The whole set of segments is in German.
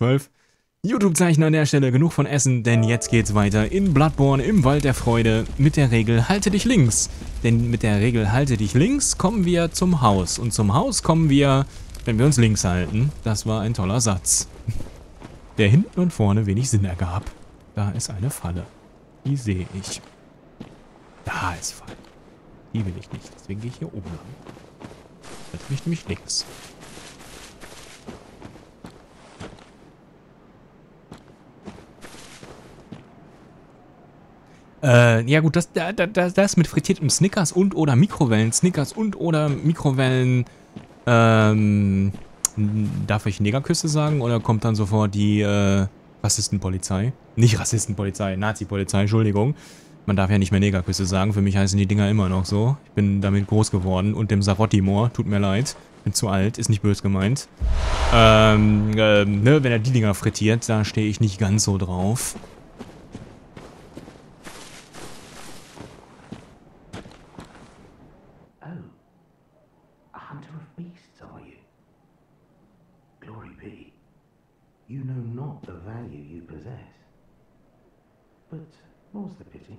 12. YouTube-Zeichen an der Stelle, genug von Essen, denn jetzt geht's weiter in Bloodborne im Wald der Freude mit der Regel halte dich links. Denn mit der Regel halte dich links kommen wir zum Haus. Und zum Haus kommen wir, wenn wir uns links halten. Das war ein toller Satz. Der hinten und vorne wenig Sinn ergab. Da ist eine Falle. Die sehe ich. Da ist Falle. Die will ich nicht, deswegen gehe ich hier oben lang. Jetzt bin ich nämlich links. Ja gut, das mit frittiertem Snickers und oder Mikrowellen. Snickers und oder Mikrowellen. Darf ich Negerküsse sagen oder kommt dann sofort die Rassistenpolizei? Nicht Rassistenpolizei, Nazi-Polizei, Entschuldigung. Man darf ja nicht mehr Negerküsse sagen, für mich heißen die Dinger immer noch so. Ich bin damit groß geworden und dem Sarotti-Moor, tut mir leid. Bin zu alt, ist nicht böse gemeint. Wenn er die Dinger frittiert, da stehe ich nicht ganz so drauf. You know not the value you possess. But more's the pity.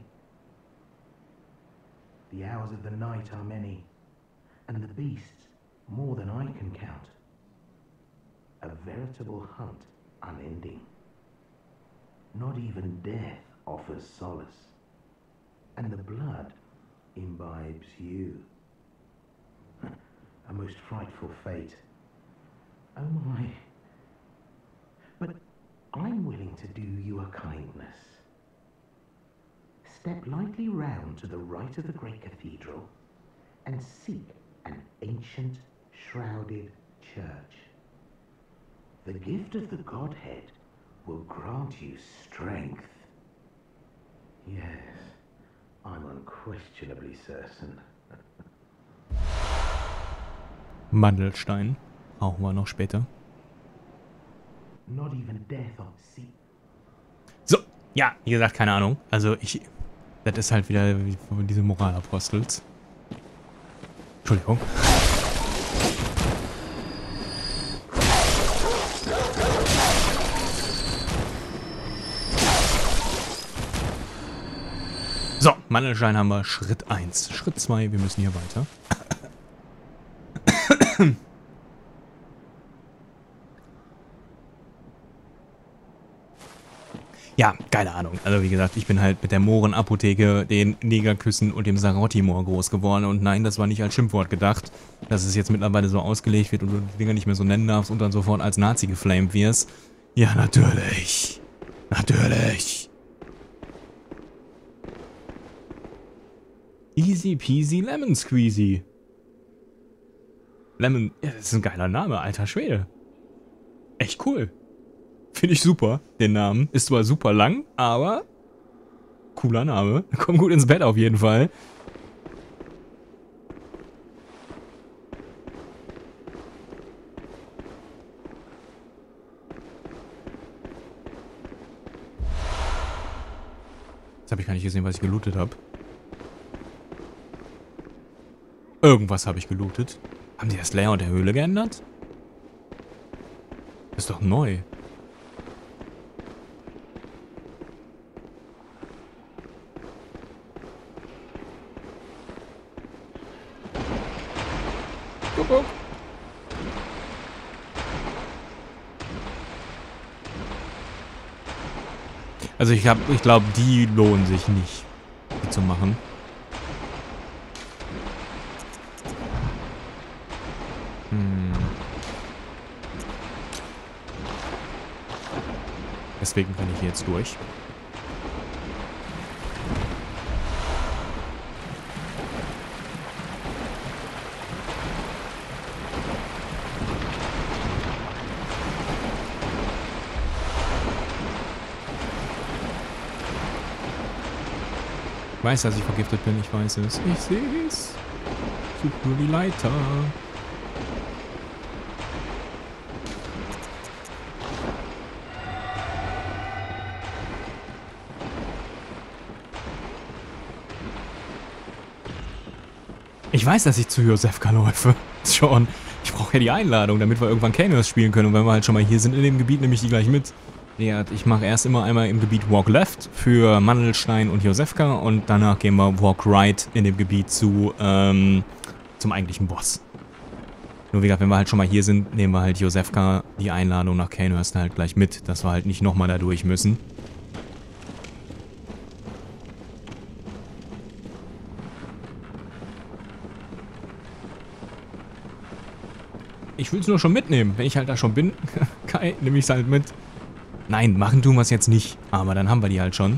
The hours of the night are many, and the beasts more than I can count. A veritable hunt unending. Not even death offers solace, and the blood imbibes you. A most frightful fate. Oh my. But I'm willing to do you a kindness. Step lightly round to the right of the great cathedral and seek an ancient, shrouded church. The gift of the Godhead will grant you strength. Yes, I'm unquestionably certain. Mandelstein. Brauchen wir noch später. So, ja, wie gesagt, keine Ahnung. Also das ist halt wieder diese Moralapostels. Entschuldigung. So, Mandelstein haben wir Schritt 1. Schritt 2, wir müssen hier weiter. Ja, keine Ahnung. Also wie gesagt, ich bin halt mit der Mohrenapotheke, den Negerküssen und dem Sarotti-Moor groß geworden. Und nein, das war nicht als Schimpfwort gedacht, dass es jetzt mittlerweile so ausgelegt wird und du die Dinger nicht mehr so nennen darfst und dann sofort als Nazi geflamed wirst. Ja, natürlich. Natürlich. Easy peasy lemon squeezy. Lemon, ja, das ist ein geiler Name, alter Schwede. Echt cool. Finde ich super, den Namen. Ist zwar super lang, aber cooler Name. Kommt gut ins Bett auf jeden Fall. Jetzt habe ich gar nicht gesehen, was ich gelootet habe. Irgendwas habe ich gelootet. Haben die das Layout der Höhle geändert? Ist doch neu. Guck. Also ich glaube, die lohnen sich nicht, die zu machen. Deswegen kann ich hier jetzt durch. Ich weiß, dass ich vergiftet bin, ich weiß es. Ich sehe es. Such nur die Leiter. Ich weiß, dass ich zu Josefka läufe. Schon. Ich brauche ja die Einladung, damit wir irgendwann Canvas spielen können. Und wenn wir halt schon mal hier sind in dem Gebiet, nehme ich die gleich mit. Ja, ich mache erst immer einmal im Gebiet Walk Left für Mandelstein und Josefka. Und danach gehen wir Walk Right in dem Gebiet zum eigentlichen Boss. Nur wie gesagt, wenn wir halt schon mal hier sind, nehmen wir halt Josefka die Einladung nach Canehurst halt gleich mit, dass wir halt nicht nochmal da durch müssen. Ich will es nur schon mitnehmen. Wenn ich halt da schon bin, Kai, nehme ich es halt mit. Nein, machen tun wir es jetzt nicht. Aber dann haben wir die halt schon.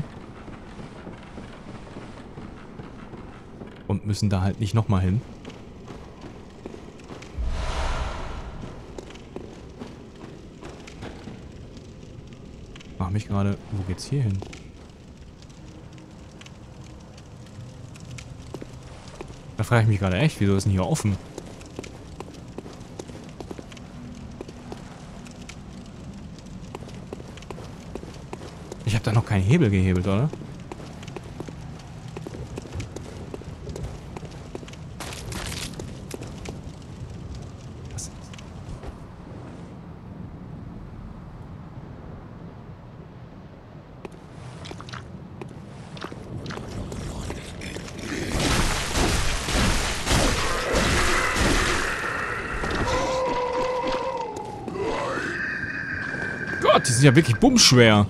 Und müssen da halt nicht nochmal hin. Mach mich gerade... Wo geht's hier hin? Da frage ich mich gerade echt, wieso ist denn hier offen? Ich habe da noch keinen Hebel gehebelt, oder? Was ist das? Gott, die sind ja wirklich bumschwer.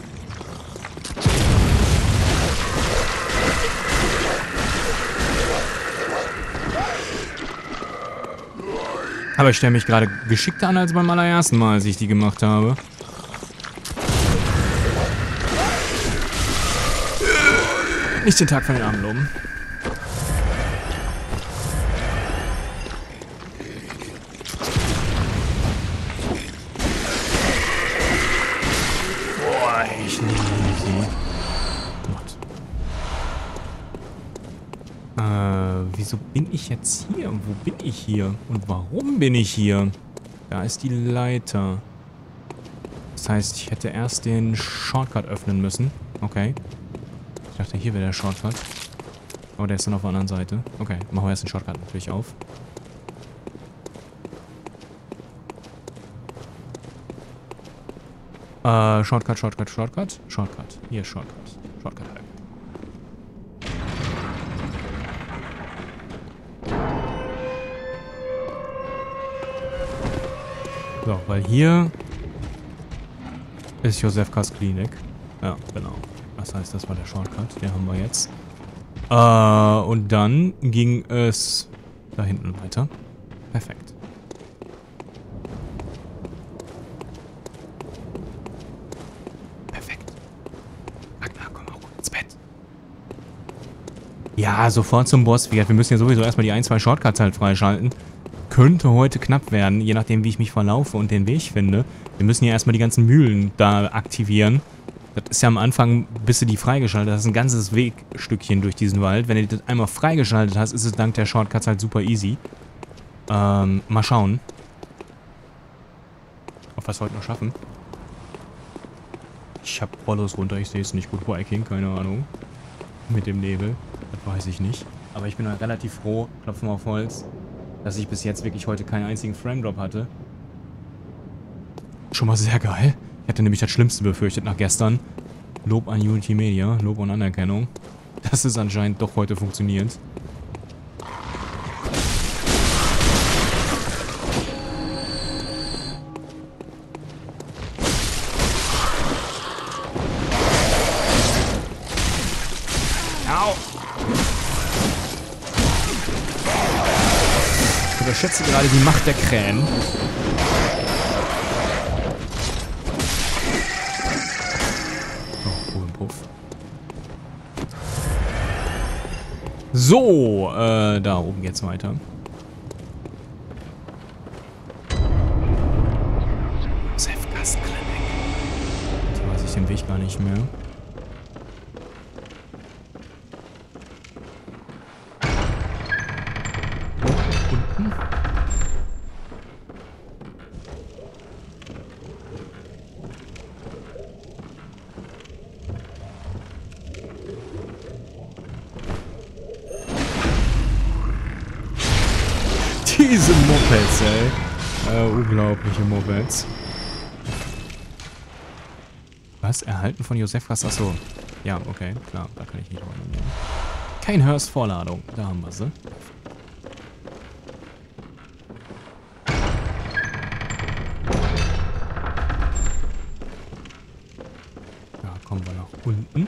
Aber ich stelle mich gerade geschickter an als beim allerersten Mal, als ich die gemacht habe. Nicht den Tag von den Armen loben. Boah, ich liebe sie. Wieso bin ich jetzt hier? Wo bin ich hier? Und warum bin ich hier? Da ist die Leiter. Das heißt, ich hätte erst den Shortcut öffnen müssen. Okay. Ich dachte, hier wäre der Shortcut. Aber der ist dann auf der anderen Seite. Okay, machen wir erst den Shortcut natürlich auf. Shortcut, Shortcut, Shortcut. Shortcut. Hier, Shortcut. Shortcut halt. So, weil hier ist Josefkas Klinik. Ja, genau. Das heißt, das war der Shortcut. Den haben wir jetzt. Und dann ging es da hinten weiter. Perfekt. Perfekt. Ragnar, komm auch ins Bett. Ja, sofort zum Boss. Wir müssen ja sowieso erstmal die 1-2 Shortcuts halt freischalten. Könnte heute knapp werden, je nachdem, wie ich mich verlaufe und den Weg finde. Wir müssen ja erstmal die ganzen Mühlen da aktivieren. Das ist ja am Anfang, bis du die freigeschaltet hast, ein ganzes Wegstückchen durch diesen Wald. Wenn du das einmal freigeschaltet hast, ist es dank der Shortcuts halt super easy. Mal schauen. Ob wir es heute noch schaffen. Ich hab Rollos runter, ich sehe es nicht gut. Viking, keine Ahnung. Mit dem Nebel, das weiß ich nicht. Aber ich bin halt relativ froh, klopfen wir auf Holz, dass ich bis jetzt wirklich heute keinen einzigen Frame-Drop hatte. Schon mal sehr geil. Ich hatte nämlich das Schlimmste befürchtet nach gestern. Lob an Unity Media, Lob und Anerkennung. Dass es anscheinend doch heute funktioniert. Au! Ich überschätze gerade die Macht der Krähen. Oh, Puff. So, da oben geht's weiter. Josefkas Klinik. Hier weiß ich den Weg gar nicht mehr. Unten. Diese Mopeds, ey. Unglaubliche Mopeds. Was? Erhalten von Josefkas? Achso. Ja, okay, klar. Da kann ich nicht räumen. Ja. Kein Hörst Vorladung. Da haben wir sie. Da kommen wir nach unten.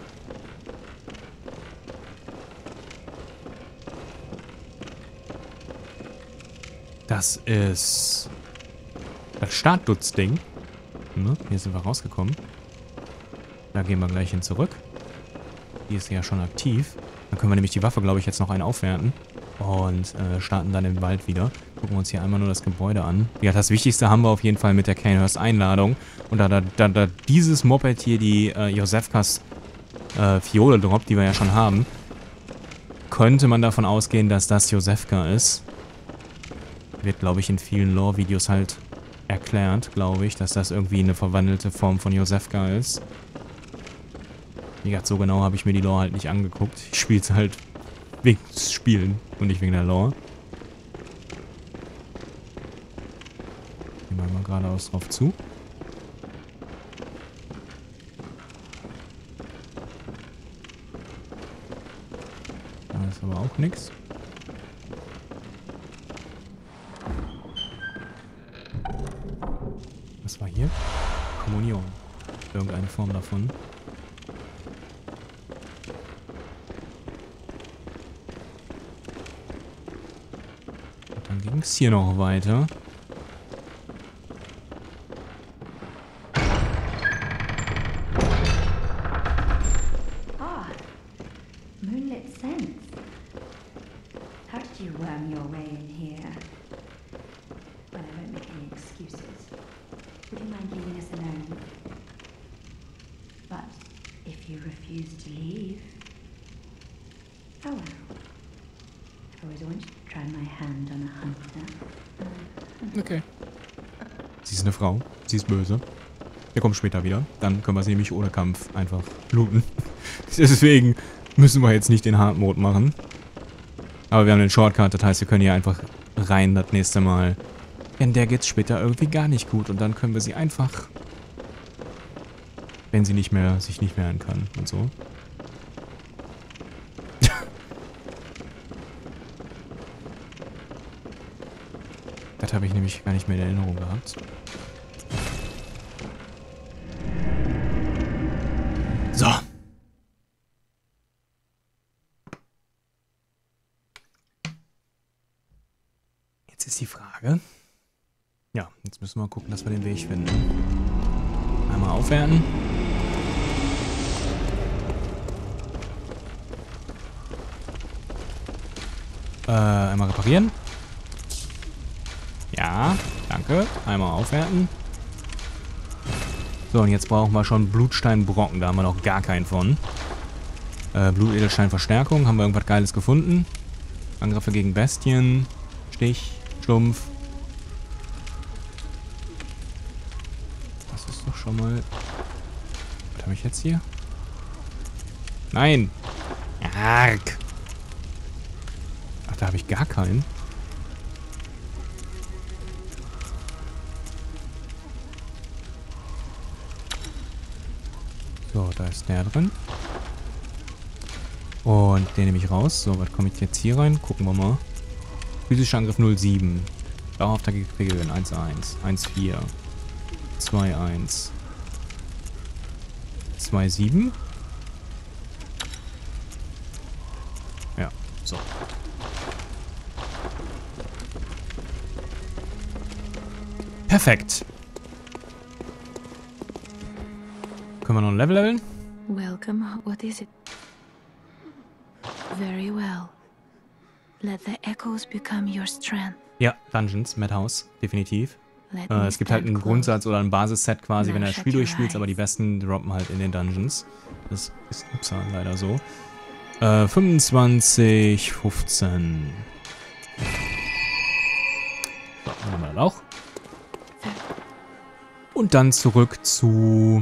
Das ist das Startdutz-Ding. Ne? Hier sind wir rausgekommen. Da gehen wir gleich hin zurück. Die ist ja schon aktiv. Dann können wir nämlich die Waffe, glaube ich, jetzt noch einen aufwerten. Und starten dann im Wald wieder. Gucken wir uns hier einmal nur das Gebäude an. Ja, das Wichtigste haben wir auf jeden Fall mit der Kanehurst Einladung. Und da dieses Moped hier die Josefkas Fiole droppt, die wir ja schon haben, könnte man davon ausgehen, dass das Josefka ist. Wird, glaube ich, in vielen Lore-Videos halt erklärt, glaube ich, dass das irgendwie eine verwandelte Form von Josefka ist. Wie gesagt, so genau habe ich mir die Lore halt nicht angeguckt. Ich spiele es halt wegen des Spielen und nicht wegen der Lore. Gehen wir mal geradeaus drauf zu. Da ist aber auch nichts. Was war hier? Kommunion. Irgendeine Form davon. Und dann ging es hier noch weiter. Ah, moonlit sense. How did you worm your way in here? Well, I won't make any excuses. Would you mind leaving us alone? But if you refuse to leave, oh well. I've always wanted to try my hand on a hunter. Okay. Sie ist eine Frau. Sie ist böse. Wir kommen später wieder. Dann können wir sie nämlich ohne Kampf einfach looten. Deswegen müssen wir jetzt nicht den Hard Mode machen. Aber wir haben den Shortcut, das heißt, wir können hier einfach rein das nächste Mal. Denn der geht's später irgendwie gar nicht gut. Und dann können wir sie einfach, wenn sie nicht mehr sich nicht wehren kann und so. Das habe ich nämlich gar nicht mehr in Erinnerung gehabt. So. Jetzt ist die Frage. Ja, jetzt müssen wir gucken, dass wir den Weg finden. Einmal aufwerten. Einmal reparieren. Ja, danke. Einmal aufwerten. So, und jetzt brauchen wir schon Blutsteinbrocken. Da haben wir noch gar keinen von. Blutedelsteinverstärkung. Haben wir irgendwas Geiles gefunden? Angriffe gegen Bestien. Stich. Stumpf. Das ist doch schon mal... Was habe ich jetzt hier? Nein! Arg! Ach, da habe ich gar keinen. So, da ist der drin. Und den nehme ich raus. So, was komme ich jetzt hier rein? Gucken wir mal. Physischer Angriff 07. Dauerhafter Regeln 1-1. 1-4. 2-1. 2-7. Ja, so. Perfekt. Können wir noch ein Level leveln? Welcome. What is it? Very well. Let the echoes become your strength. Ja, Dungeons, Madhouse, definitiv. Let me Es gibt halt stand einen close. Grundsatz oder ein Basisset quasi, Now wenn du das shut Spiel your durchspielst, aber die eyes. besten droppen halt in den Dungeons. Das ist leider so. 25, 15. So, dann haben wir das auch. Und dann zurück zu...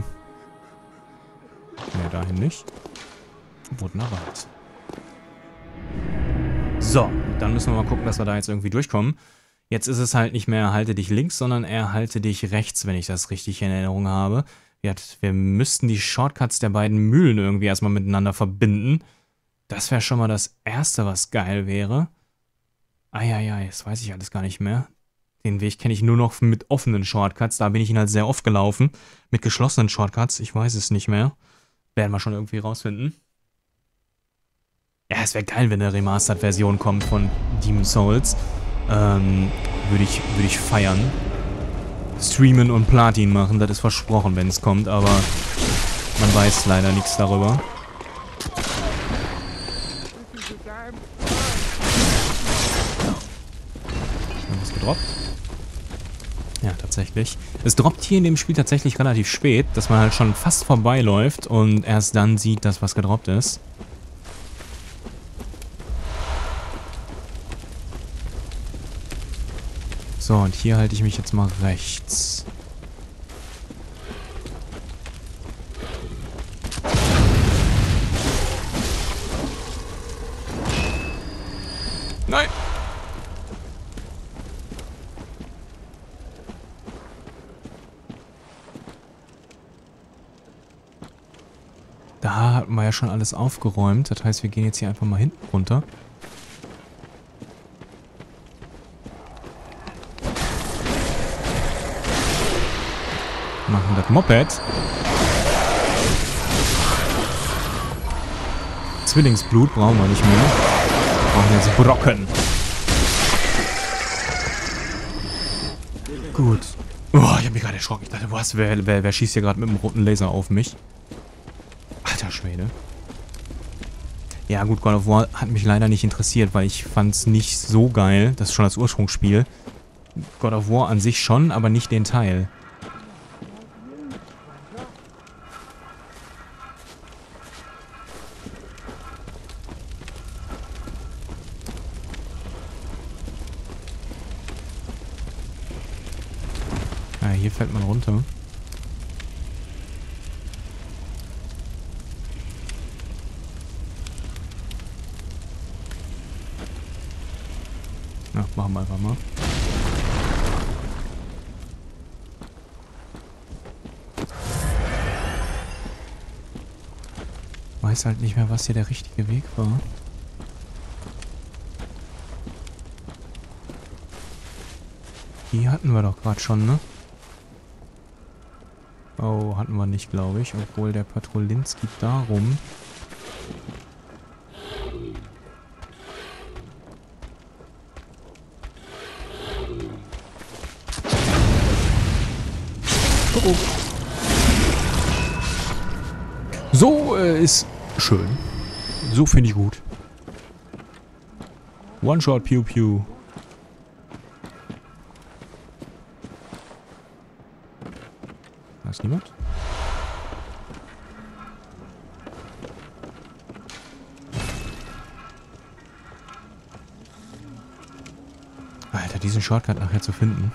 Ne, dahin nicht. Bodener Wald. So, dann müssen wir mal gucken, dass wir da jetzt irgendwie durchkommen. Jetzt ist es halt nicht mehr halte dich links, sondern halte dich rechts, wenn ich das richtig in Erinnerung habe. Wir müssten die Shortcuts der beiden Mühlen irgendwie erstmal miteinander verbinden. Das wäre schon mal das Erste, was geil wäre. Eieiei, das weiß ich alles gar nicht mehr. Den Weg kenne ich nur noch mit offenen Shortcuts. Da bin ich ihn halt sehr oft gelaufen. Mit geschlossenen Shortcuts, ich weiß es nicht mehr. Werden wir schon irgendwie rausfinden. Ja, es wäre geil, wenn eine Remastered-Version kommt von Demon's Souls. Würde ich feiern. Streamen und Platin machen, das ist versprochen, wenn es kommt, aber man weiß leider nichts darüber. Was gedroppt? Ja, tatsächlich. Es droppt hier in dem Spiel tatsächlich relativ spät, dass man halt schon fast vorbeiläuft und erst dann sieht, dass was gedroppt ist. So, und hier halte ich mich jetzt mal rechts. Nein! Da hatten wir ja schon alles aufgeräumt. Das heißt, wir gehen jetzt hier einfach mal hinten runter. Machen das Moped. Zwillingsblut brauchen wir nicht mehr. Wir brauchen jetzt Brocken. Gut. Oh, ich habe mich gerade erschrocken. Ich dachte, was? Wer schießt hier gerade mit dem roten Laser auf mich? Alter Schwede. Ja gut, God of War hat mich leider nicht interessiert, weil ich fand es nicht so geil. Das ist schon das Ursprungsspiel. God of War an sich schon, aber nicht den Teil. Ja, hier fällt man runter. Ja, machen wir einfach mal. Weiß halt nicht mehr, was hier der richtige Weg war. Die hatten wir doch gerade schon, ne? Oh, hatten wir nicht, glaube ich. Obwohl der Patrolinski darum. Oh. So ist schön. So finde ich gut. One-Shot, Pew Pew. Da ist niemand. Alter, diesen Shortcut nachher zu finden.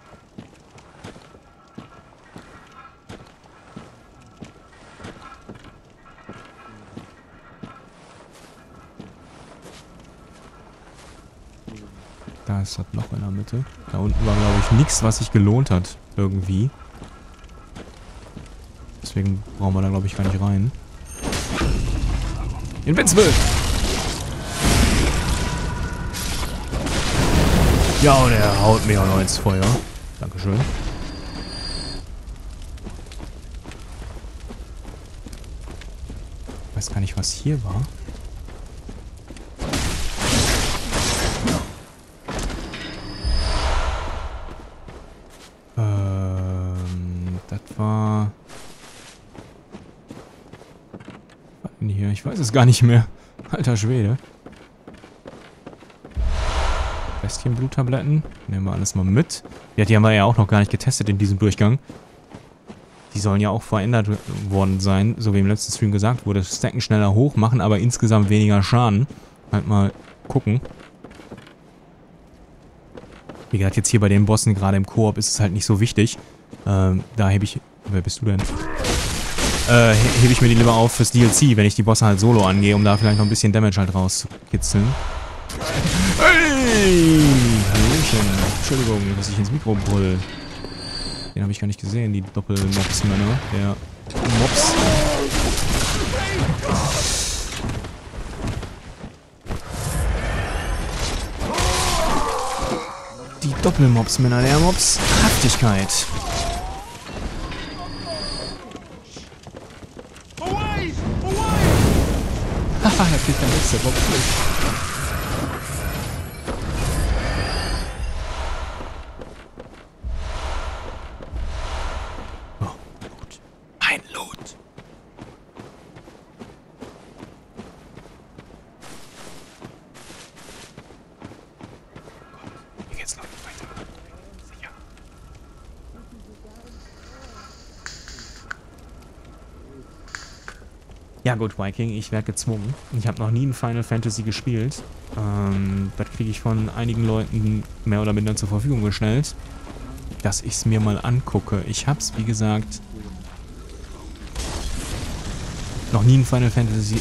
Da ist das Loch in der Mitte. Da unten war, glaube ich, nichts, was sich gelohnt hat. Irgendwie. Deswegen brauchen wir da, glaube ich, gar nicht rein. Invincible! Ja, und er haut mir auch noch ins Feuer. Dankeschön. Ich weiß gar nicht, was hier war. Das war... Was denn hier? Ich weiß es gar nicht mehr. Alter Schwede. Bestienbluttabletten. Nehmen wir alles mal mit. Ja, die haben wir ja auch noch gar nicht getestet in diesem Durchgang. Die sollen ja auch verändert worden sein, so wie im letzten Stream gesagt wurde. Stacken schneller hoch, machen aber insgesamt weniger Schaden. Halt mal gucken. Wie gesagt, jetzt hier bei den Bossen, gerade im Koop, ist es halt nicht so wichtig. Da hebe ich... Wer bist du denn? Hebe ich mir die lieber auf fürs DLC, wenn ich die Bosse halt solo angehe, um da vielleicht noch ein bisschen Damage halt rauszukitzeln. Hey! Hallöchen. Entschuldigung, dass ich ins Mikro brüll. Den habe ich gar nicht gesehen, die Doppel-Mops-Männer. Der Mops. Die Doppelmops-Männer der Mops-Haftigkeit. Haha, da fliegt der nächste Mops durch. Oh, Loot. Ein Loot. Hier geht's noch nicht weiter. Sicher. Ja gut, Viking, ich werde gezwungen. Ich habe noch nie ein Final Fantasy gespielt. Das kriege ich von einigen Leuten mehr oder minder zur Verfügung gestellt, dass ich es mir mal angucke. Ich habe es, wie gesagt, noch nie ein Final Fantasy,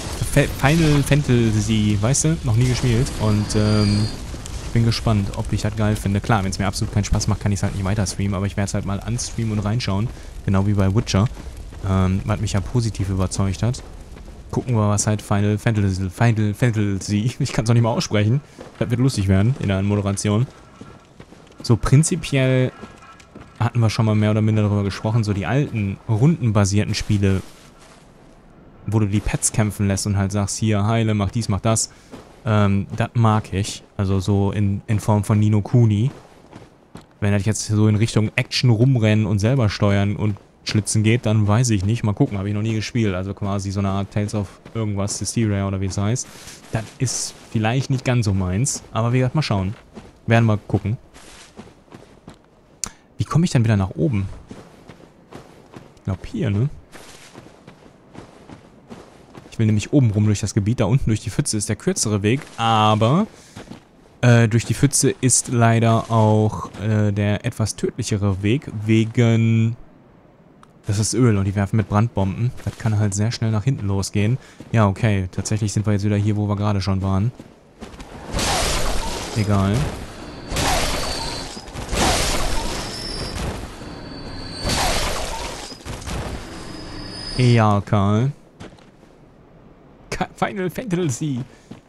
weißt du, noch nie gespielt. Und ich bin gespannt, ob ich das geil finde. Klar, wenn es mir absolut keinen Spaß macht, kann ich es halt nicht weiter streamen, aber ich werde es halt mal anstreamen und reinschauen. Genau wie bei Witcher, was mich ja positiv überzeugt hat. Gucken wir, was halt Final Fantasy, ich kann es noch nicht mal aussprechen. Das wird lustig werden in der Moderation. So prinzipiell hatten wir schon mal mehr oder minder darüber gesprochen, so die alten, rundenbasierten Spiele, wo du die Pets kämpfen lässt und halt sagst, hier, heile, mach dies, mach das. Das mag ich. Also so in Form von Ni no Kuni. Wenn das jetzt so in Richtung Action rumrennen und selber steuern und schlitzen geht, dann weiß ich nicht. Mal gucken, habe ich noch nie gespielt. Also quasi so eine Art Tales of irgendwas, Hysteria oder wie es heißt. Das ist vielleicht nicht ganz so meins. Aber wie gesagt, mal schauen. Werden wir gucken. Wie komme ich dann wieder nach oben? Ich glaube hier, ne? Ich will nämlich oben rum durch das Gebiet. Da unten durch die Pfütze ist der kürzere Weg. Aber durch die Pfütze ist leider auch der etwas tödlichere Weg. Wegen... Das ist Öl und die werfen mit Brandbomben. Das kann halt sehr schnell nach hinten losgehen. Ja, okay. Tatsächlich sind wir jetzt wieder hier, wo wir gerade schon waren. Egal. Ja, Karl. Final Fantasy.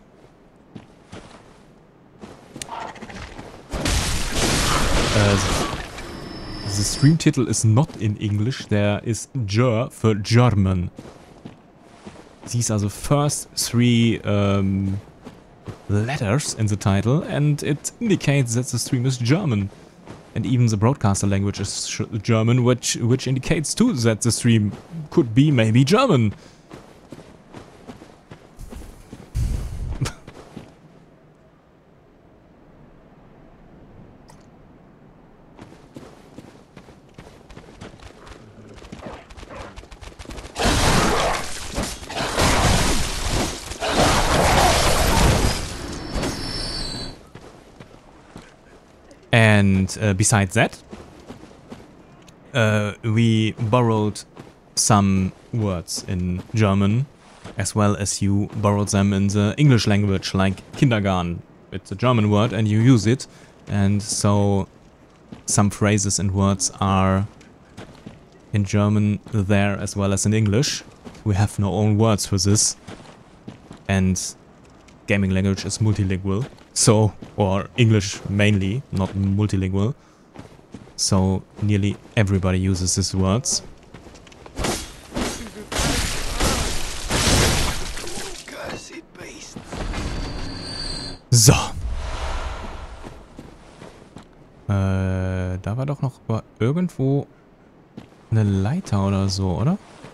The Streamtitel is not in English, there is Ger für German. These are the first three letters in the title, and it indicates that the stream is German. And even the broadcaster language is German, which indicates too that the stream could be maybe German. And besides that, we borrowed some words in German, as well as you borrowed them in the English language, like Kindergarten. It's a German word and you use it, and so some phrases and words are in German there as well as in English. We have no own words for this, and gaming language is multilingual. So, or English mainly, not multilingual. So, nearly everybody uses these words. So. Da war doch noch irgendwo eine Leiter oder so, oder?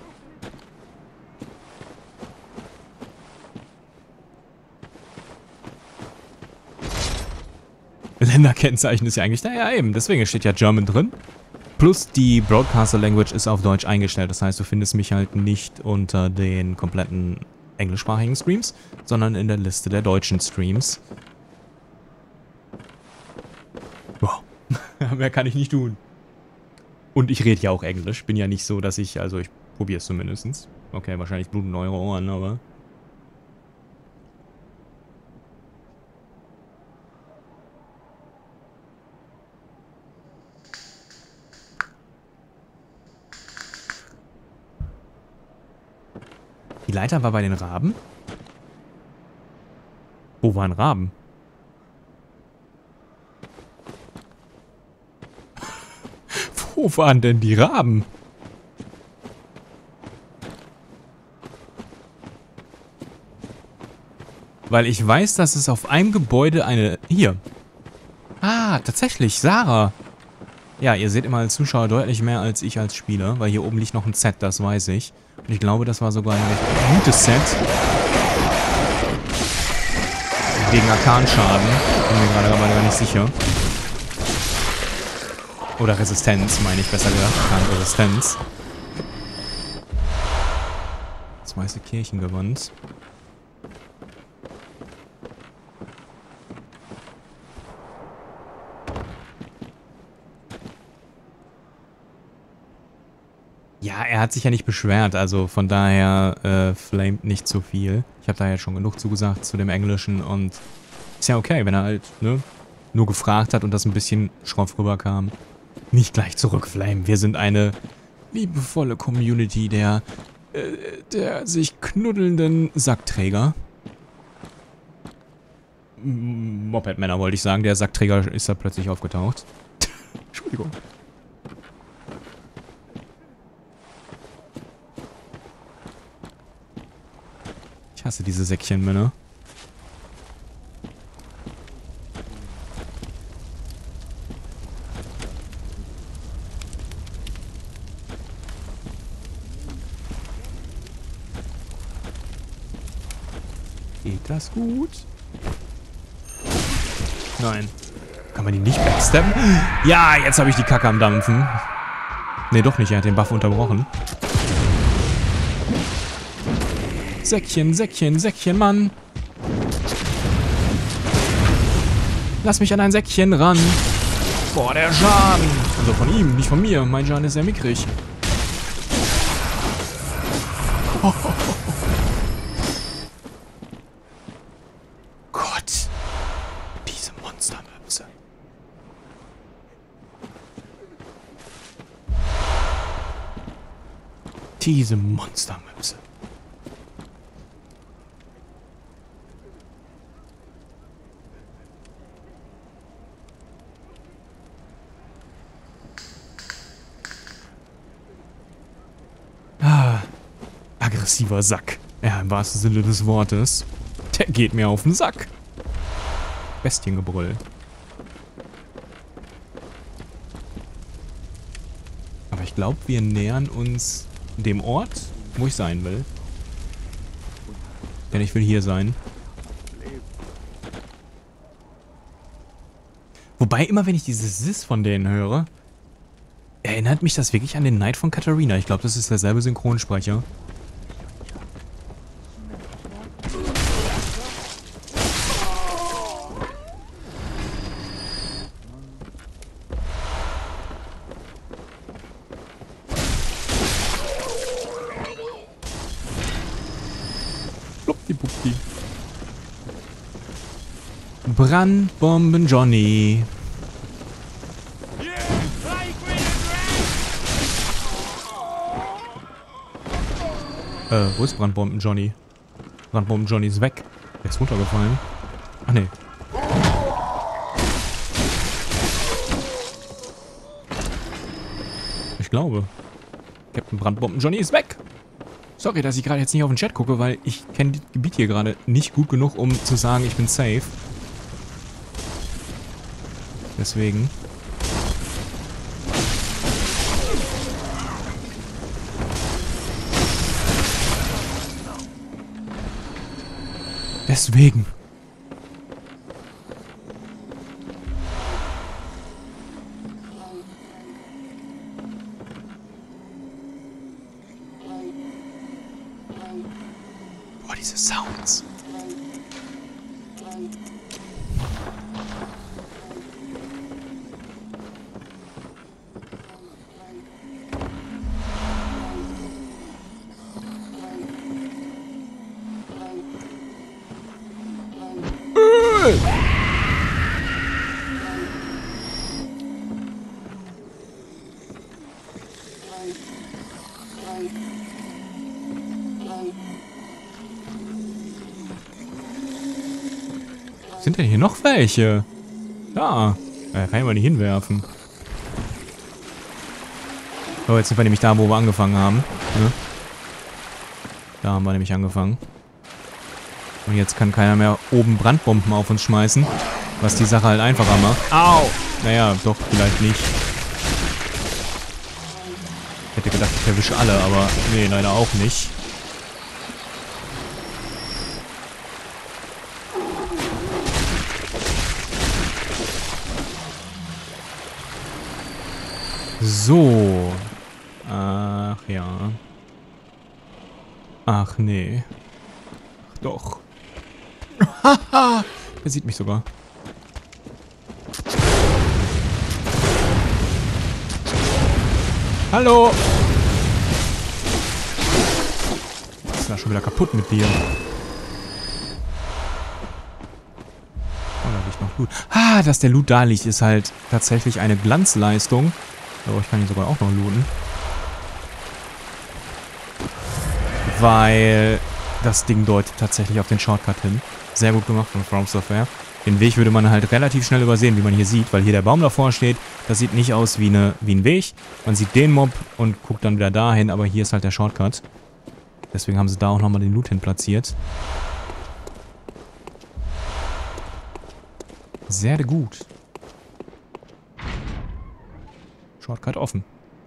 Länderkennzeichen ist ja eigentlich, naja eben, deswegen steht ja German drin. Plus die Broadcaster Language ist auf Deutsch eingestellt, das heißt, du findest mich halt nicht unter den kompletten englischsprachigen Streams, sondern in der Liste der deutschen Streams. Boah, mehr kann ich nicht tun. Und ich rede ja auch Englisch, bin ja nicht so, dass ich, also ich probiere es zumindest. Okay, wahrscheinlich bluten eure Ohren, aber... Die Leiter war bei den Raben? Wo waren Raben? Wo waren denn die Raben? Weil ich weiß, dass es auf einem Gebäude eine... Hier. Ah, tatsächlich, Sarah. Ja, ihr seht immer als Zuschauer deutlich mehr als ich als Spieler, weil hier oben liegt noch ein Set, das weiß ich. Und ich glaube, das war sogar ein recht gutes Set. Wegen Arkanschaden. Bin mir gerade aber gar nicht sicher. Oder Resistenz, meine ich besser gesagt. Arkan-Resistenz. Das weiße Kirchengewand. Ja, er hat sich ja nicht beschwert, also von daher flamed nicht zu viel. Ich habe da ja schon genug zugesagt zu dem Englischen und ist ja okay, wenn er halt, ne, nur gefragt hat und das ein bisschen schroff rüberkam. Nicht gleich zurückflamen. Wir sind eine liebevolle Community der sich knuddelnden Sackträger. Moped-Männer wollte ich sagen, der Sackträger ist da plötzlich aufgetaucht. Entschuldigung. Ich hasse diese Säckchenmänner. Geht das gut? Nein. Kann man die nicht backstabben? Ja, jetzt habe ich die Kacke am Dampfen. Ne, doch nicht. Er hat den Buff unterbrochen. Säckchen, Säckchen, Säckchen, Mann. Lass mich an ein Säckchen ran. Boah, der Schaden. Also von ihm, nicht von mir. Mein Schaden ist sehr mickrig. Gott. Diese Monstermöpse. Diese Monstermöpse. Aggressiver Sack. Ja, im wahrsten Sinne des Wortes. Der geht mir auf den Sack. Bestiengebrüll. Aber ich glaube, wir nähern uns dem Ort, wo ich sein will. Denn ich will hier sein. Wobei, immer wenn ich dieses Sis von denen höre, erinnert mich das wirklich an den Knight von Katharina. Ich glaube, das ist derselbe Synchronsprecher. Fluppdiwuppdi. Brandbomben Johnny. Wo ist Brandbomben Johnny? Brandbomben Johnny ist weg. Der ist runtergefallen. Ach nee. Ich glaube. Captain Brandbomben Johnny ist weg. Sorry, dass ich gerade jetzt nicht auf den Chat gucke, weil ich kenne das Gebiet hier gerade nicht gut genug, um zu sagen, ich bin safe. Deswegen. Deswegen. Boah, diese Sounds. Sind denn hier noch welche? Da. Kann ich mal nicht hinwerfen. So, jetzt sind wir nämlich da, wo wir angefangen haben. Ne? Da haben wir nämlich angefangen. Und jetzt kann keiner mehr oben Brandbomben auf uns schmeißen. Was die Sache halt einfacher macht. Au! Naja, doch, vielleicht nicht. Ich hätte gedacht, ich erwische alle, aber nee, leider auch nicht. So. Ach ja. Ach nee. Ach doch. Haha! Er sieht mich sogar. Hallo! Was ist da schon wieder kaputt mit dir? Oh, da liegt noch Loot. Ah, dass der Loot da liegt, ist halt tatsächlich eine Glanzleistung. Aber ich kann ihn sogar auch noch looten. Weil das Ding deutet tatsächlich auf den Shortcut hin. Sehr gut gemacht von From Software. Den Weg würde man halt relativ schnell übersehen, wie man hier sieht, weil hier der Baum davor steht. Das sieht nicht aus wie ein Weg. Man sieht den Mob und guckt dann wieder dahin, aber hier ist halt der Shortcut. Deswegen haben sie da auch nochmal den Loot hin platziert. Sehr gut. Shortcut offen.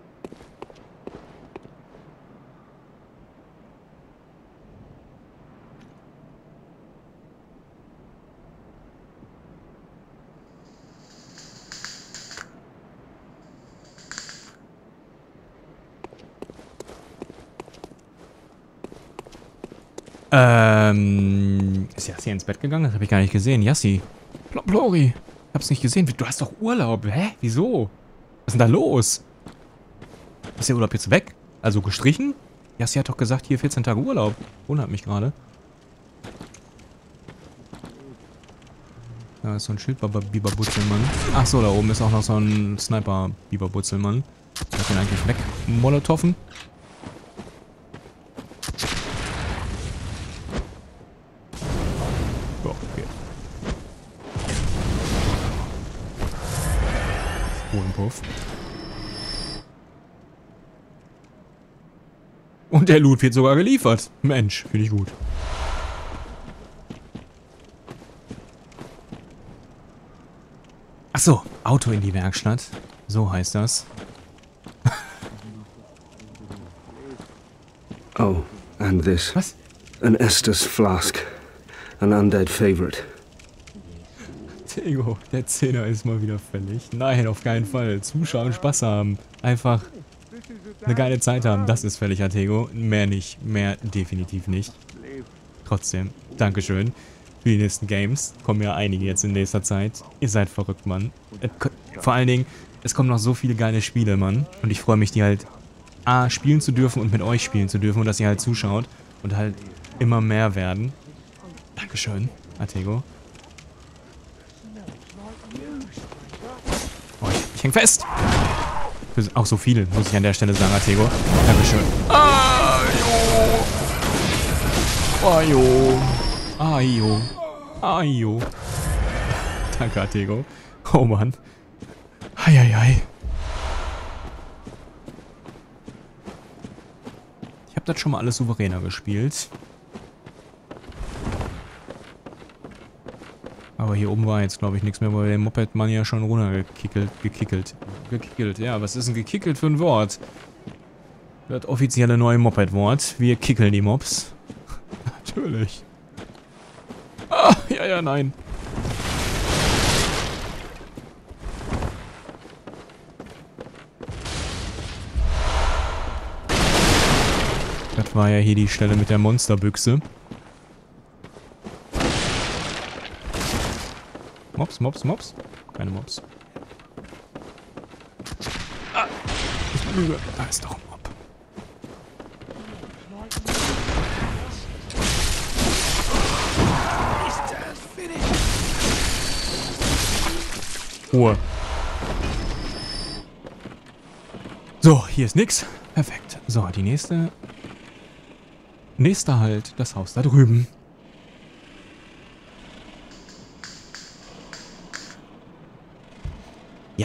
Ist Yassi ins Bett gegangen? Das habe ich gar nicht gesehen. Yassi. Plori. Ich hab's nicht gesehen. Du hast doch Urlaub. Hä? Wieso? Was ist denn da los? Ist der Urlaub jetzt weg? Also gestrichen? Yassi hat doch gesagt, hier 14 Tage Urlaub. Wundert mich gerade. Da ist so ein Schildbiberbutzelmann. Ach so, da oben ist auch noch so ein Sniper-Biberbutzelmann. Ich den eigentlich weg. Molotoffen. So, okay. Kohlenpuff. Und der Loot wird sogar geliefert. Mensch, finde ich gut. Ach so, Auto in die Werkstatt. So heißt das. Oh, and this. Was? An Estus flask. An undead favorite. Tego, der Zehner ist mal wieder fällig. Nein, auf keinen Fall. Zuschauen, Spaß haben. Einfach eine geile Zeit haben. Das ist fällig, Tego. Mehr nicht. Mehr definitiv nicht. Trotzdem, Dankeschön. Für die nächsten Games. Kommen ja einige jetzt in nächster Zeit. Ihr seid verrückt, Mann. Vor allen Dingen, es kommen noch so viele geile Spiele, Mann. Und ich freue mich, die halt A, spielen zu dürfen und mit euch spielen zu dürfen. Und dass ihr halt zuschaut. Und halt immer mehr werden. Dankeschön, Atego. Oh, ich häng fest. Auch so viel, muss ich an der Stelle sagen, Atego. Dankeschön. Ajo. Ajo. Ajo. Danke, Atego. Oh Mann. Heieiei. Ich habe das schon mal alles souveräner gespielt. Aber hier oben war jetzt, glaube ich, nichts mehr, weil der Moped-Mann ja schon runtergekickelt. Ja, was ist denn gekickelt für ein Wort? Das offizielle neue Moped-Wort. Wir kickeln die Mobs. Natürlich. Ah, ja, nein. Das war ja hier die Stelle mit der Monsterbüchse. Mops. Keine Mops. Ah, ich lüge. Da ist doch ein Mob. Ruhe. So, hier ist nix. Perfekt. So, die nächste. Nächster Halt, das Haus da drüben.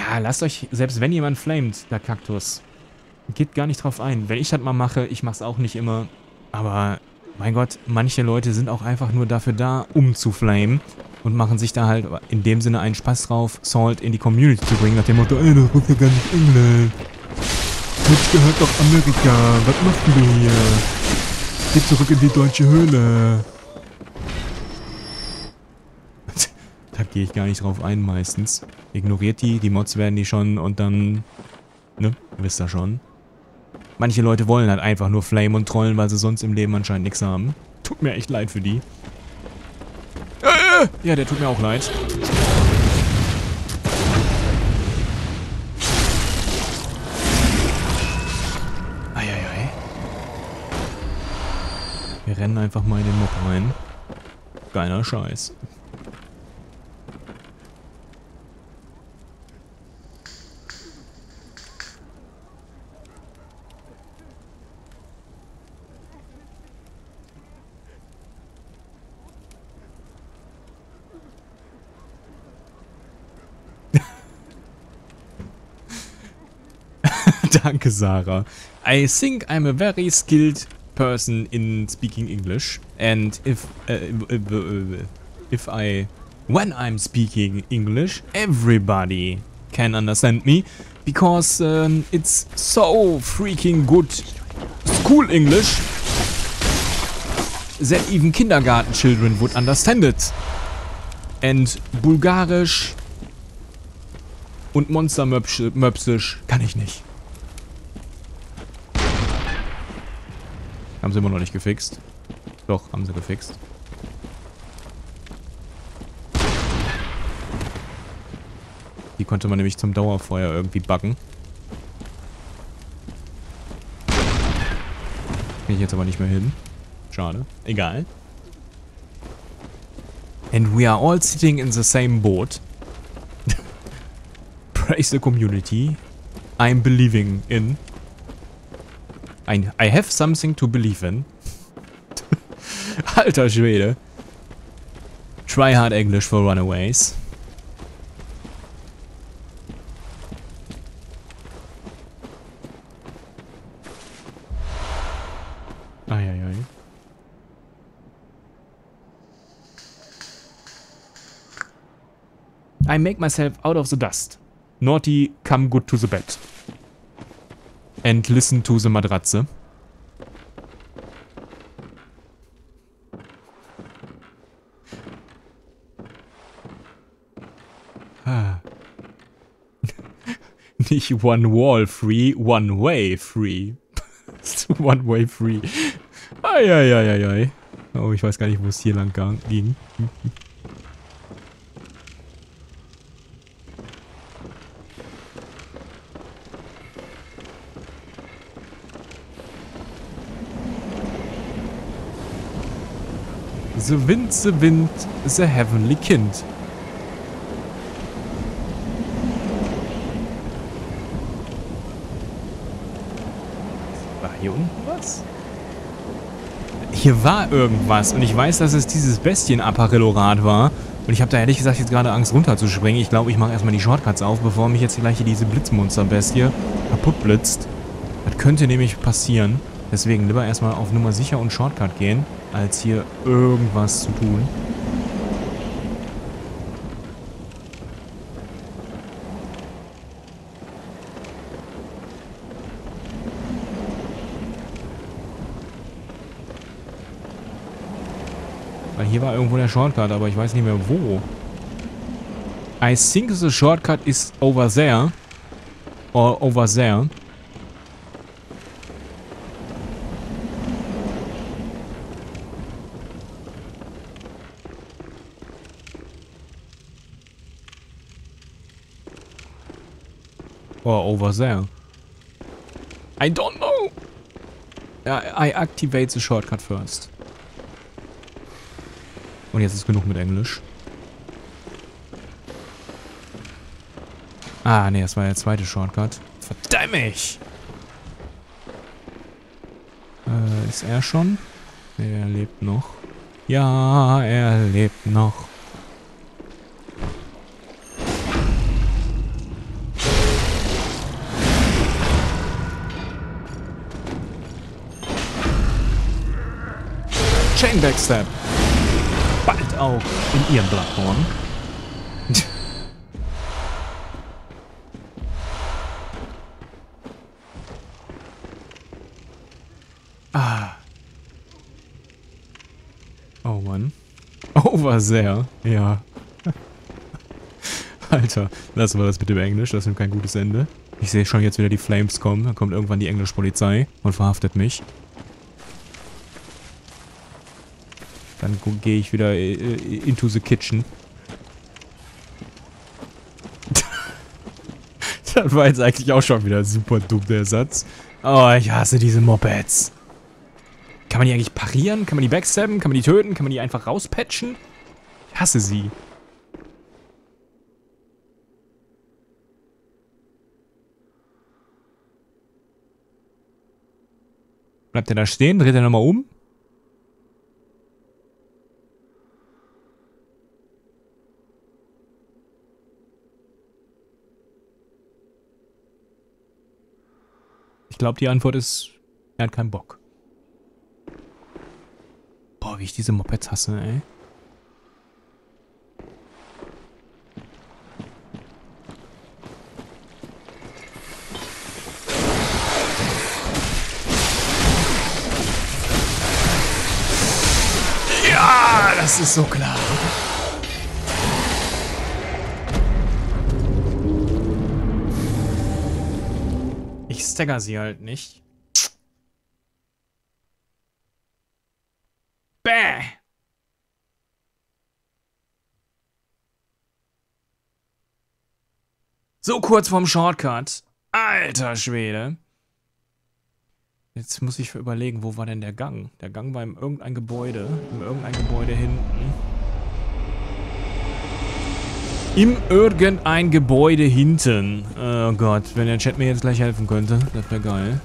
Ja, lasst euch, selbst wenn jemand flamet, der Kaktus, geht gar nicht drauf ein. Wenn ich das mal mache, ich mach's auch nicht immer, aber mein Gott, manche Leute sind auch einfach nur dafür da, um zu flamen und machen sich da halt in dem Sinne einen Spaß drauf, Salt in die Community zu bringen, nach dem Motto, ey, das muss ja gar nicht Englisch. Das gehört doch Amerika, was machst du hier? Geh zurück in die deutsche Höhle. Da gehe ich gar nicht drauf ein meistens. Ignoriert die Mods werden die schon und dann, ne, wisst ihr schon. Manche Leute wollen halt einfach nur flamen und trollen, weil sie sonst im Leben anscheinend nichts haben. Tut mir echt leid für die. Ja, der tut mir auch leid. Eieiei. Wir rennen einfach mal in den Mob rein. Geiler Scheiß. Danke, Sarah. I think I'm a very skilled person in speaking English. And when I'm speaking English, everybody can understand me. Because it's so freaking good school English that even kindergarten children would understand it. And Bulgarisch und Monstermöpsisch kann ich nicht. Haben sie immer noch nicht gefixt. Doch, haben sie gefixt. Die konnte man nämlich zum Dauerfeuer irgendwie backen. Bin ich jetzt aber nicht mehr hin. Schade. Egal. And we are all sitting in the same boat. Praise the community. I'm believing in. I have something to believe in. Alter Schwede. Try hard English for runaways. Eieiei. I make myself out of the dust. Naughty, come good to the bed. And listen to the Matratze. Ah. Nicht one wall free, one way free. One way free. Eieieiei. Oh, ich weiß gar nicht, wo es hier lang ging. The wind, the heavenly kind. War hier unten was? Hier war irgendwas und ich weiß, dass es dieses Bestien-Apparellorad war. Und ich habe da ehrlich gesagt jetzt gerade Angst runterzuspringen. Ich glaube, ich mache erstmal die Shortcuts auf, bevor mich jetzt gleich hier diese Blitzmonster-Bestie kaputt blitzt. Das könnte nämlich passieren. Deswegen lieber erstmal auf Nummer sicher und Shortcut gehen, als hier irgendwas zu tun. Weil hier war irgendwo der Shortcut, aber ich weiß nicht mehr wo. I think the shortcut is over there. Or over there. Or over there. I don't know. I activate the shortcut first. Und jetzt ist genug mit Englisch. Ah, nee, das war der zweite Shortcut. Verdammt! Ist er schon? Nee, er lebt noch. Ja, er lebt noch. Chain Backstab. Bald auch in ihrem Bloodborne. Oh Mann. Overseer. Ja. Alter, lassen wir das bitte im Englisch. Das ist kein gutes Ende. Ich sehe schon jetzt wieder die Flames kommen. Dann kommt irgendwann die Englischpolizei und verhaftet mich. Dann gehe ich wieder into the kitchen. Das war jetzt eigentlich auch schon wieder super dumm, der Satz. Oh, ich hasse diese Mopeds. Kann man die eigentlich parieren? Kann man die backstabben? Kann man die töten? Kann man die einfach rauspatchen? Ich hasse sie. Bleibt er da stehen? Dreht er nochmal um? Ich glaube, die Antwort ist, er hat keinen Bock. Boah, wie ich diese Mopeds hasse, ey. Ja, das ist so klar. Ich stagger sie halt nicht. Bäh! So kurz vorm Shortcut. Alter Schwede. Jetzt muss ich überlegen, wo war denn der Gang? Der Gang war in irgendein Gebäude. In irgendein Gebäude hinten. Im irgendein Gebäude hinten. Oh Gott, wenn der Chat mir jetzt gleich helfen könnte, das wäre geil.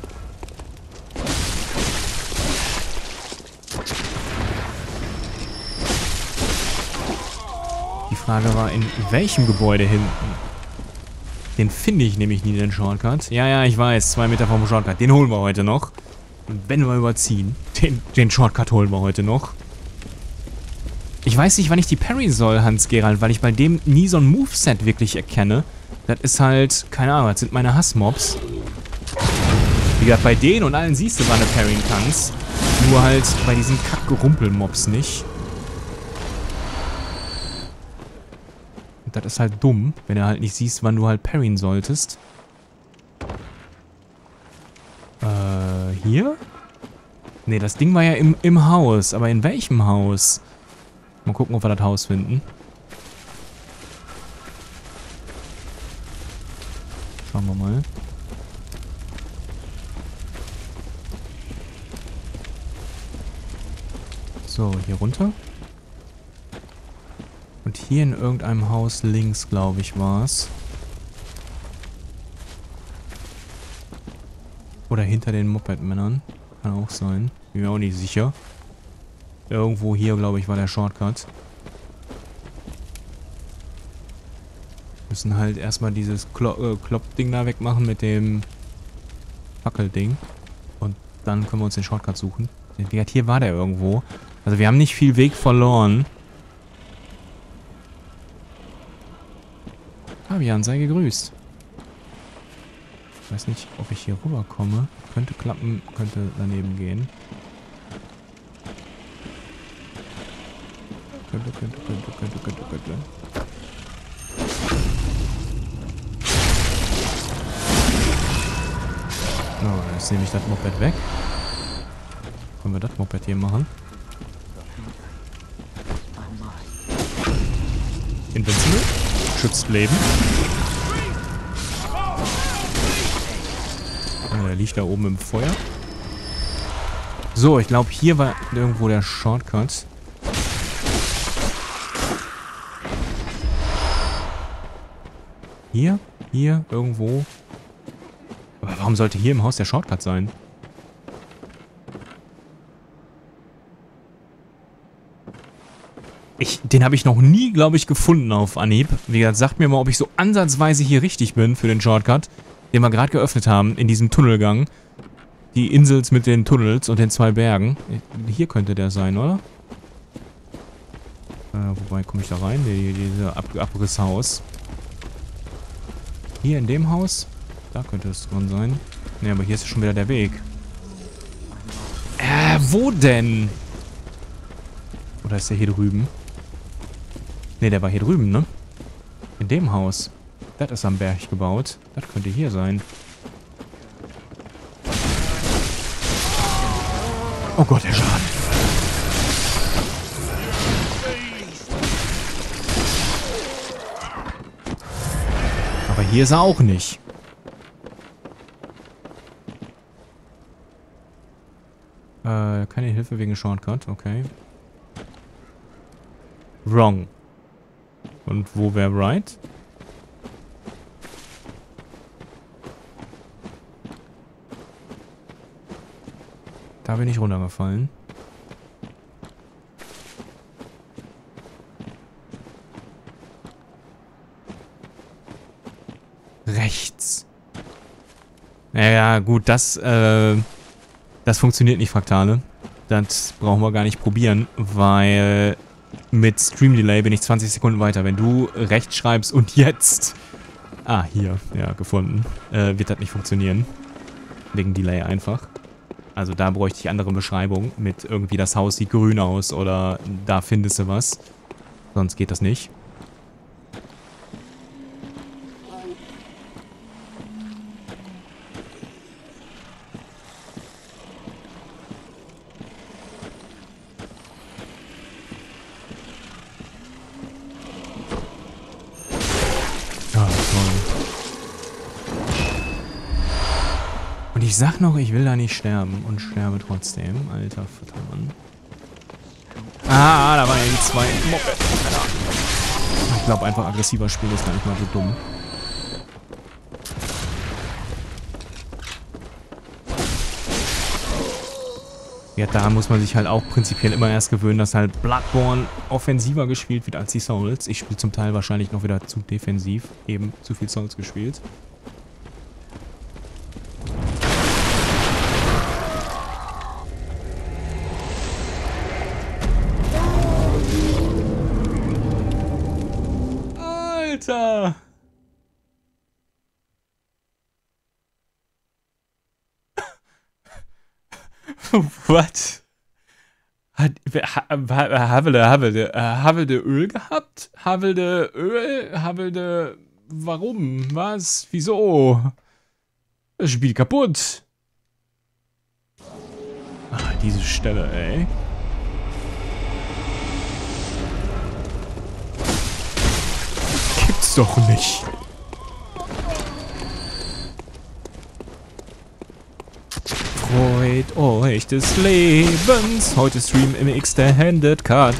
Die Frage war, in welchem Gebäude hinten? Den finde ich nämlich nie, den Shortcut. Ja, ich weiß, 2 Meter vom Shortcut. Den holen wir heute noch. Und wenn wir überziehen, den Shortcut holen wir heute noch. Ich weiß nicht, wann ich die parryen soll, Hans-Gerald, weil ich bei dem nie so ein Moveset wirklich erkenne. Das ist halt, keine Ahnung, das sind meine Hassmobs. Wie gesagt, bei denen und allen siehst du, wann du parryen kannst. Nur halt bei diesen Kack-Gerumpel-Mobs nicht. Und das ist halt dumm, wenn du halt nicht siehst, wann du halt parryen solltest. Hier? Ne, das Ding war ja im Haus. Aber in welchem Haus? Mal gucken, ob wir das Haus finden. Schauen wir mal. So, hier runter. Und hier in irgendeinem Haus links, glaube ich, war es. Oder hinter den Moped-Männern. Kann auch sein. Bin mir auch nicht sicher. Irgendwo hier, glaube ich, war der Shortcut. Müssen halt erstmal dieses Klopp-Ding da wegmachen mit dem Fackelding. Und dann können wir uns den Shortcut suchen. Hier war der irgendwo. Also wir haben nicht viel Weg verloren. Fabian, sei gegrüßt. Ich weiß nicht, ob ich hier rüberkomme. Könnte klappen, könnte daneben gehen. Könnte. So, jetzt nehme ich das Moped weg. Können wir das Moped hier machen? Invincible. Schützt Leben. Oh, der liegt da oben im Feuer. So, ich glaube, hier war irgendwo der Shortcut. Hier, irgendwo. Aber warum sollte hier im Haus der Shortcut sein? Den habe ich noch nie, glaube ich, gefunden auf Anhieb. Wie gesagt, sagt mir mal, ob ich so ansatzweise hier richtig bin für den Shortcut, den wir gerade geöffnet haben, in diesem Tunnelgang. Die Insels mit den Tunnels und den 2 Bergen. Hier könnte der sein, oder? Wobei komme ich da rein? Dieses Abrisshaus. Hier in dem Haus? Da könnte es drin sein. Ne, aber hier ist schon wieder der Weg. Wo denn? Oder ist der hier drüben? Ne, der war hier drüben, ne? In dem Haus. Das ist am Berg gebaut. Das könnte hier sein. Oh Gott, der Schaden. Aber hier ist er auch nicht. Keine Hilfe wegen Shortcut, okay. Wrong. Und wo wäre right? Da bin ich runtergefallen. Rechts. Naja, gut, das funktioniert nicht, Fraktale. Das brauchen wir gar nicht probieren, weil mit Stream Delay bin ich 20 Sekunden weiter. Wenn du rechts schreibst und jetzt... Ah, hier. Ja, gefunden. Wird das nicht funktionieren. Wegen Delay einfach. Also da bräuchte ich andere Beschreibungen mit irgendwie das Haus sieht grün aus oder da findest du was. Sonst geht das nicht. Ich sag noch, ich will da nicht sterben und sterbe trotzdem. Alter Futtermann. Ah, da war ja die 2 Moped. Ich glaube einfach aggressiver Spiel ist gar nicht mal so dumm. Ja, da muss man sich halt auch prinzipiell immer erst gewöhnen, dass halt Bloodborne offensiver gespielt wird als die Souls. Ich spiele zum Teil wahrscheinlich noch wieder zu defensiv. Eben zu viel Souls gespielt. Alter! What? Havelde Öl gehabt? Havelde Öl? Havelde... Warum? Was? Wieso? Das Spiel kaputt. Ah, diese Stelle, ey. Gibt's doch nicht. Freut euch des Lebens. Heute Stream im Extended Cut.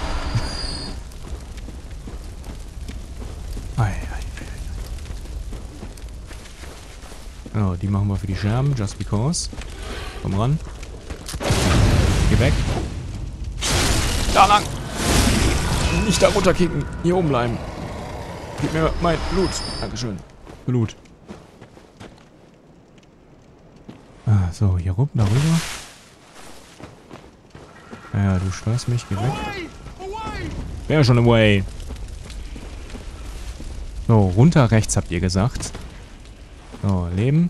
Oh, die machen wir für die Scherben, just because. Komm ran. Geh weg. Da lang. Nicht da runterkicken. Hier oben bleiben. Gib mir mein Blut. Dankeschön. Blut. Ah, so, hier rum, darüber. Ja, du störst mich. Geh weg. Wäre schon away. So, runter rechts habt ihr gesagt. So, Leben.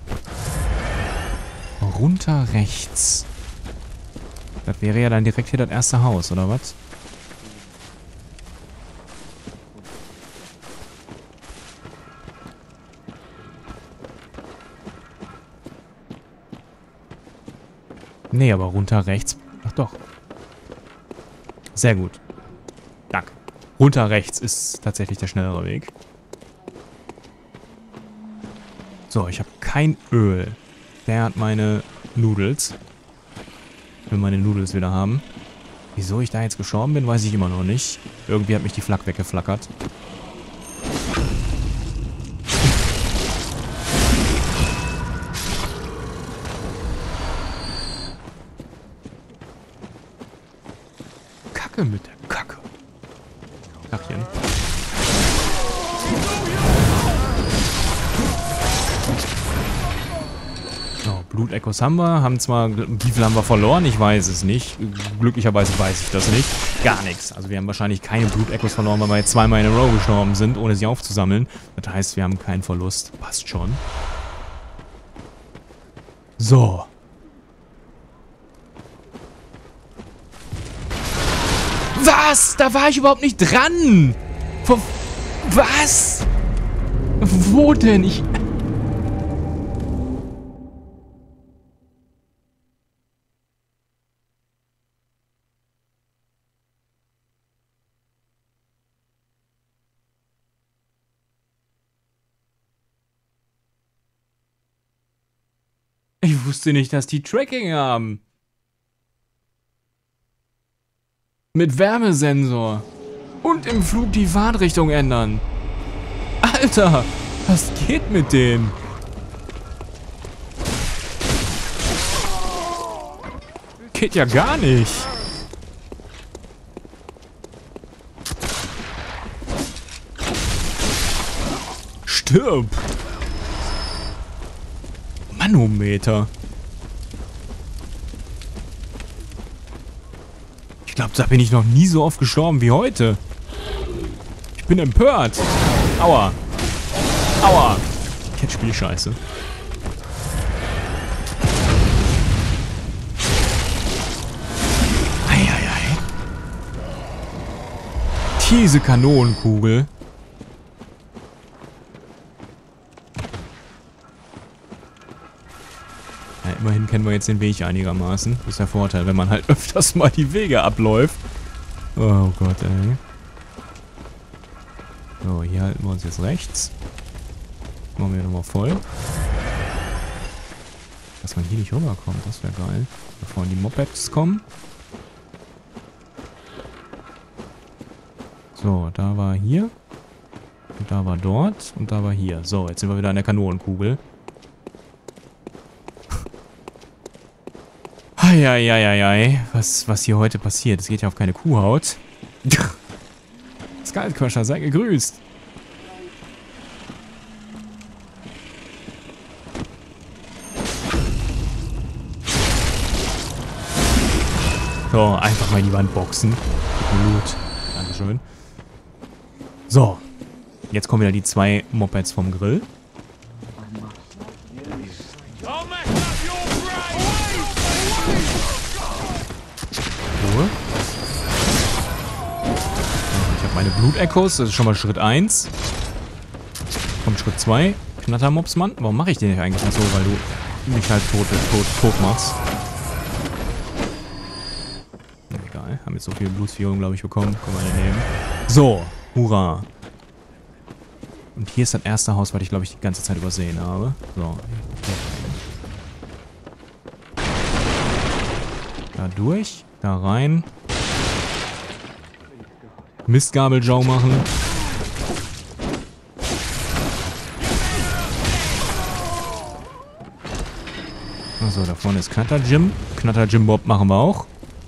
Runter rechts. Das wäre ja dann direkt hier das erste Haus, oder was? Nee, aber runter rechts. Ach doch. Sehr gut. Danke. Runter rechts ist tatsächlich der schnellere Weg. So, ich habe kein Öl. Der hat meine Noodles. Ich will meine Noodles wieder haben. Wieso ich da jetzt gestorben bin, weiß ich immer noch nicht. Irgendwie hat mich die Flak weggeflackert. Kacke mit der Kacke. Kachchen. Blut-Echos haben wir. Haben zwar... Wie viel haben wir verloren? Ich weiß es nicht. Glücklicherweise weiß ich das nicht. Gar nichts. Also wir haben wahrscheinlich keine Blut-Echos verloren, weil wir jetzt zweimal in a row gestorben sind, ohne sie aufzusammeln. Das heißt, wir haben keinen Verlust. Passt schon. So. Was? Da war ich überhaupt nicht dran! Was? Wo denn? Ich... Ich wusste nicht, dass die Tracking haben. Mit Wärmesensor. Und im Flug die Fahrtrichtung ändern. Alter, was geht mit denen? Geht ja gar nicht. Stirb. Manometer. Ich glaube, da bin ich noch nie so oft gestorben wie heute. Ich bin empört. Aua. Aua. Jetzt spiel ich scheiße. Eieiei. Diese Kanonenkugel. Ja, immerhin kennen wir jetzt den Weg einigermaßen. Das ist der Vorteil, wenn man halt öfters mal die Wege abläuft. Oh Gott, ey. So, hier halten wir uns jetzt rechts. Machen wir nochmal voll. Dass man hier nicht rüberkommt, das wäre geil. Bevor die Mopeds kommen. So, da war hier. Und da war dort. Und da war hier. So, jetzt sind wir wieder an der Kanonenkugel. Eieieiei. Was hier heute passiert. Es geht ja auf keine Kuhhaut. Skullcrusher, sei gegrüßt. So, einfach mal in die Wand boxen. Gut. Dankeschön. So. Jetzt kommen wieder die 2 Mopeds vom Grill. Ruhe. Ich habe meine Blut-Echos. Das ist schon mal Schritt 1. Kommt Schritt 2. Knattermobsmann. Warum mache ich den nicht eigentlich nicht so? Weil du mich halt tot machst. Egal. Haben jetzt so viel Blutsführung, glaube ich, bekommen. Können wir den nehmen. So. Hurra. Und hier ist das erste Haus, was ich, glaube ich, die ganze Zeit übersehen habe. So. Da durch. Da rein. Mistgabel-Jau machen. Also, da vorne ist Knatter-Jim. Knatter-Jim-Bob machen wir auch.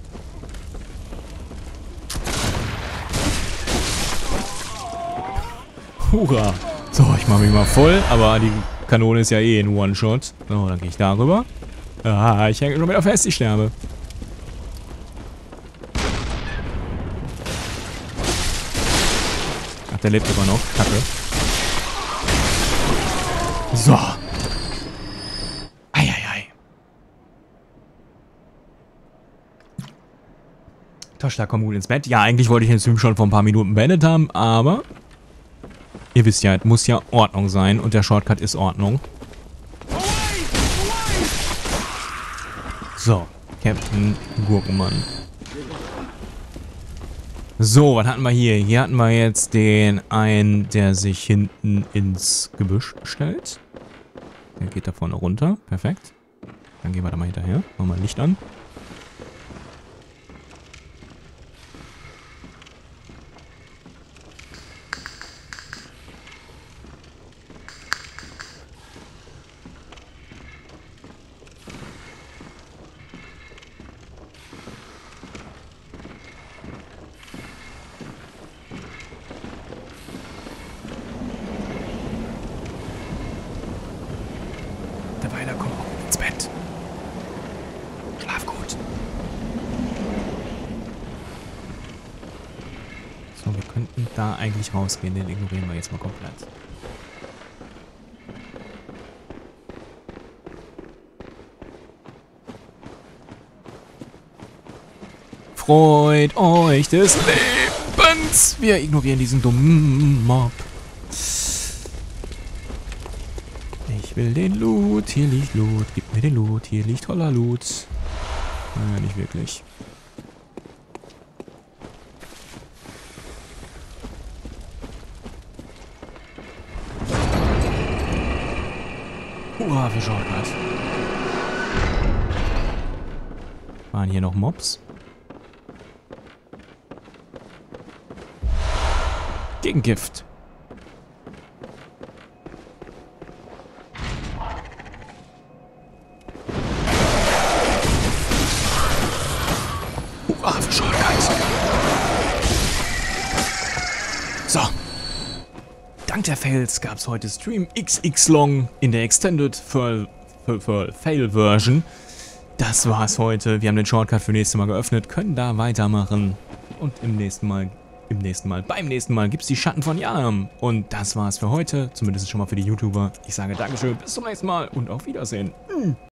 Hurra. So, ich mache mich mal voll, aber die Kanone ist ja eh in One-Shot. So, dann gehe ich darüber. Ah, ich hänge schon wieder fest, ich sterbe. Ach, der lebt aber noch. Kacke. So. Eieiei. Toschla, komm gut ins Bett. Ja, eigentlich wollte ich den Stream schon vor ein paar Minuten beendet haben, aber... Ihr wisst ja, es muss ja Ordnung sein und der Shortcut ist Ordnung. So, Captain Gurkenmann. So, was hatten wir hier? Hier hatten wir jetzt den einen, der sich hinten ins Gebüsch stellt. Der geht da vorne runter. Perfekt. Dann gehen wir da mal hinterher. Machen wir Licht an. Weiter, komm ins Bett. könnten da eigentlich rausgehen. Den ignorieren wir jetzt mal komplett. Freut euch des Lebens! Wir ignorieren diesen dummen Mob. Ich will den Loot. Hier liegt Loot. Gib mir den Loot. Hier liegt toller Loot. Naja, nicht wirklich. Hurra für Shortcut. Waren hier noch Mobs? Gegen Gift. Hurra für Shortcut. So. Dank der Fails gab es heute Stream XX Long in der Extended Fail Version. Das war's heute. Wir haben den Shortcut für nächstes Mal geöffnet, können da weitermachen. Und beim nächsten Mal gibt es die Schatten von Yharnam. Und das war's für heute, zumindest schon mal für die YouTuber. Ich sage Dankeschön, bis zum nächsten Mal und auf Wiedersehen.